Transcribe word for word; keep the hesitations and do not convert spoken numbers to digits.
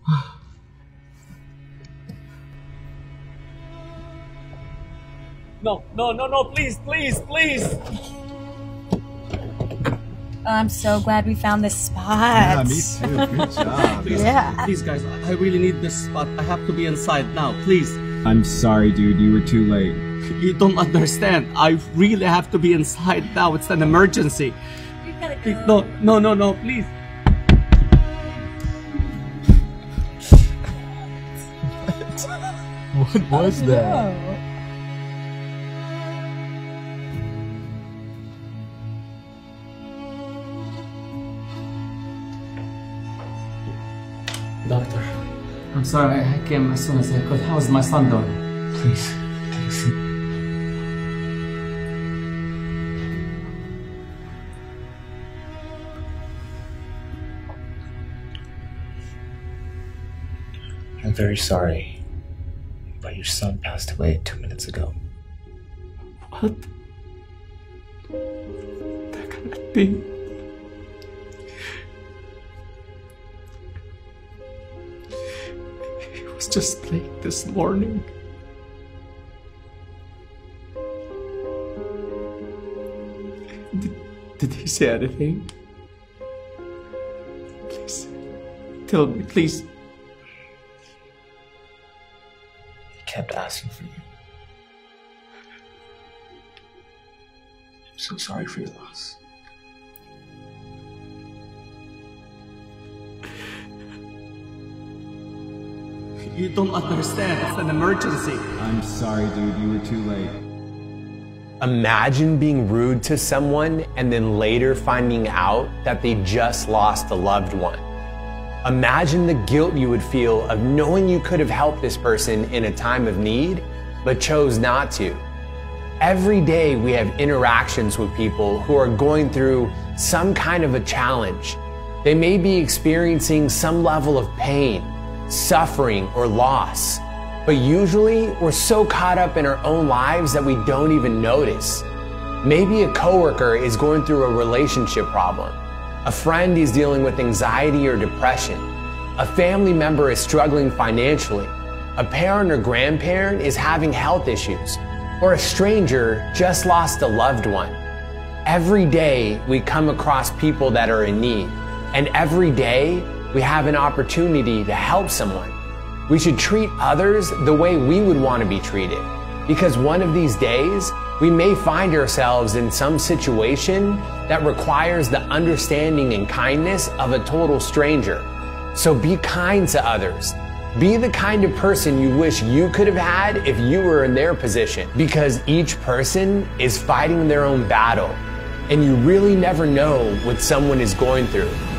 No, no, no, no, please, please, please. I'm so glad we found this spot. Yeah, me too. Good job. Please, Yeah. please, guys, I really need this spot. I have to be inside now, please. I'm sorry, dude. You were too late. You don't understand. I really have to be inside now. It's an emergency. We gotta Please, go. no, no, no, no, please. What was that? Oh. Doctor, I'm sorry. I came as soon as I could. How is my son doing? Please, take a seat. I'm very sorry, but your son passed away two minutes ago. What? That cannot be. He was just late this morning. Did, did he say anything? Please, tell me, please. He kept asking for you. I'm so sorry for your loss. You don't understand. It's an emergency. I'm sorry, dude. You were too late. Imagine being rude to someone and then later finding out that they just lost a loved one. Imagine the guilt you would feel of knowing you could have helped this person in a time of need, but chose not to. Every day we have interactions with people who are going through some kind of a challenge. They may be experiencing some level of pain, suffering, or loss. But usually we're so caught up in our own lives that we don't even notice. Maybe a coworker is going through a relationship problem. A friend is dealing with anxiety or depression. A family member is struggling financially. A parent or grandparent is having health issues. Or a stranger just lost a loved one. Every day we come across people that are in need. And every day we have an opportunity to help someone. We should treat others the way we would want to be treated, because one of these days, we may find ourselves in some situation that requires the understanding and kindness of a total stranger. So be kind to others. Be the kind of person you wish you could have had if you were in their position, because each person is fighting their own battle, and you really never know what someone is going through.